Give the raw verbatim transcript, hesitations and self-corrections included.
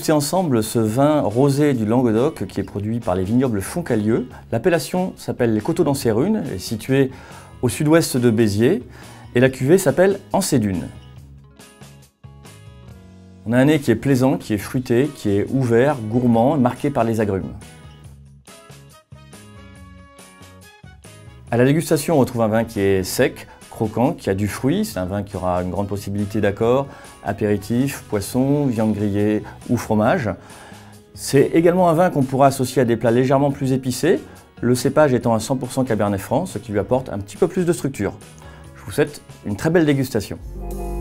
déguster ensemble ce vin rosé du Languedoc qui est produit par les vignobles Foncalieu. L'appellation s'appelle les Coteaux d'Ancérunes, elle est située au sud-ouest de Béziers et la cuvée s'appelle Ancédune. On a un nez qui est plaisant, qui est fruité, qui est ouvert, gourmand, marqué par les agrumes. À la dégustation, on retrouve un vin qui est sec, croquant, qui a du fruit. C'est un vin qui aura une grande possibilité d'accord, apéritif, poisson, viande grillée ou fromage. C'est également un vin qu'on pourra associer à des plats légèrement plus épicés, le cépage étant à cent pour cent Cabernet Franc, ce qui lui apporte un petit peu plus de structure. Je vous souhaite une très belle dégustation.